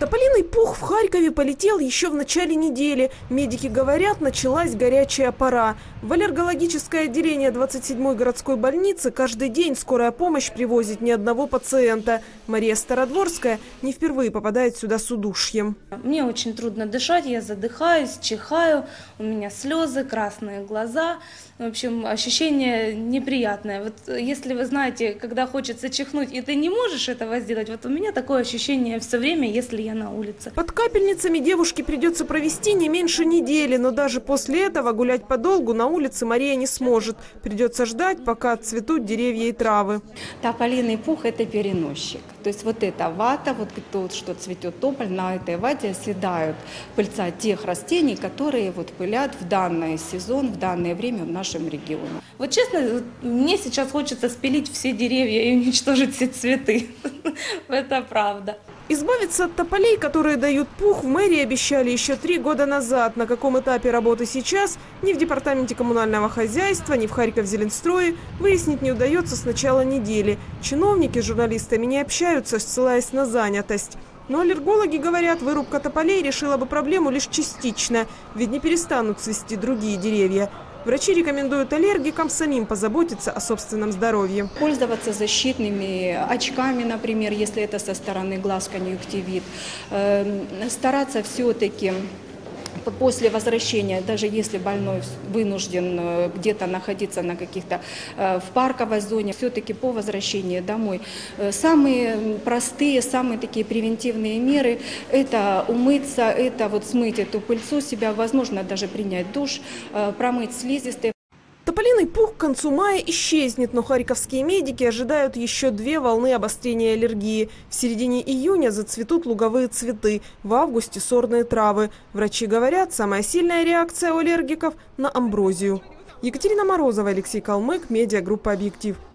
Тополиный пух в Харькове полетел еще в начале недели. Медики говорят, началась горячая пора. В аллергологическое отделение 27-й городской больницы каждый день скорая помощь привозит ни одного пациента. Мария Стародворская не впервые попадает сюда с удушьем. Мне очень трудно дышать, я задыхаюсь, чихаю, у меня слезы, красные глаза. В общем, ощущение неприятное. Вот если вы знаете, когда хочется чихнуть, и ты не можешь этого сделать, вот у меня такое ощущение все время, если я на улице. Под капельницами девушке придется провести не меньше недели, но даже после этого гулять подолгу на улице Мария не сможет. Придется ждать, пока отцветут деревья и травы. Тополиный пух – это переносчик. То есть вот эта вата, вот то, что цветет тополь, на этой вате оседают пыльца тех растений, которые вот пылят в данный сезон, в данное время в нашем регионе. Вот честно, мне сейчас хочется спилить все деревья и уничтожить все цветы. Это правда. Избавиться от тополей, которые дают пух, в мэрии обещали еще 3 года назад. На каком этапе работы сейчас, ни в департаменте коммунального хозяйства, ни в Харьков-Зеленстрое выяснить не удается с начала недели. Чиновники с журналистами не общаются, ссылаясь на занятость. Но аллергологи говорят, вырубка тополей решила бы проблему лишь частично, ведь не перестанут цвести другие деревья. Врачи рекомендуют аллергикам самим позаботиться о собственном здоровье. Пользоваться защитными очками, например, если это со стороны глаз конъюнктивит. Стараться все-таки после возвращения, даже если больной вынужден где-то находиться на каких-то в парковой зоне, все-таки по возвращении домой самые простые, самые такие превентивные меры – это умыться, это вот смыть эту пыльцу себя, возможно даже принять душ, промыть слизистые. Тополиный пух к концу мая исчезнет, но харьковские медики ожидают еще 2 волны обострения аллергии. В середине июня зацветут луговые цветы, в августе сорные травы. Врачи говорят, самая сильная реакция у аллергиков на амброзию. Екатерина Морозова, Алексей Калмык, медиагруппа «Объектив».